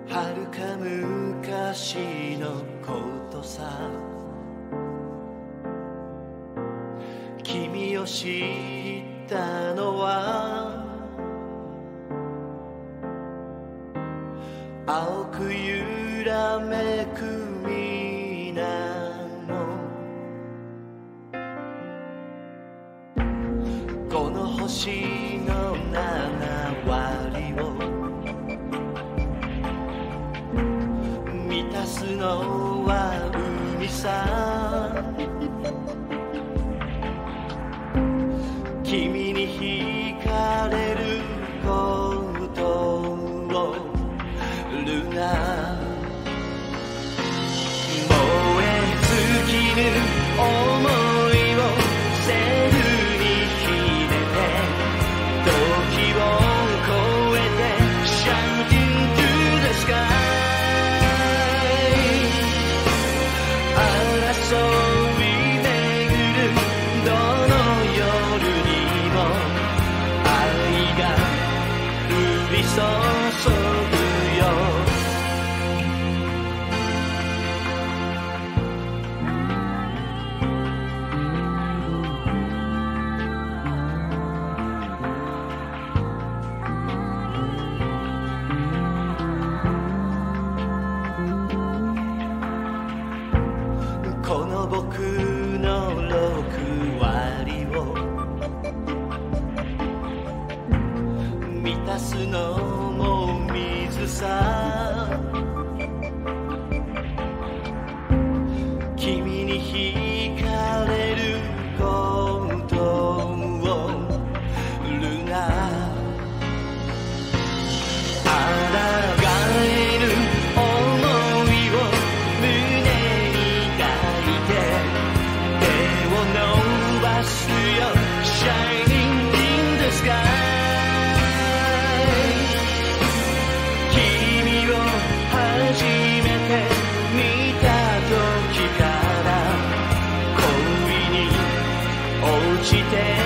遥か昔のことさ、君を知ったのは青く揺らめく水面のこの星の7割を満たすのは海さ、君に惹かれることをルナ、燃え尽きる想いをセルに秘めて時を超えて Shouting to the sky 争い巡るどの夜にも愛が降り注ぐよ。この僕の6割を満たすのも水さ、君に惹かれることをルナ、抗える想いを胸に抱いて手を伸ばすよ Shining in the sky 君を初めて見た時から恋に落ちて